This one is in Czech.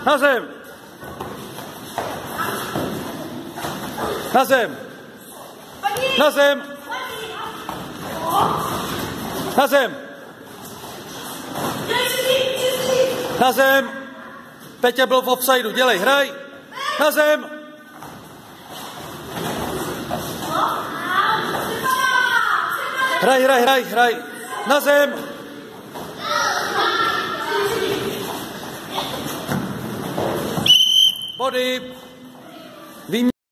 Na zem! Na zem! Na zem! Na zem! Na zem! Peťa byl v offsideu, dělej, hraj! Na zem! Hraj! Na zem! Body!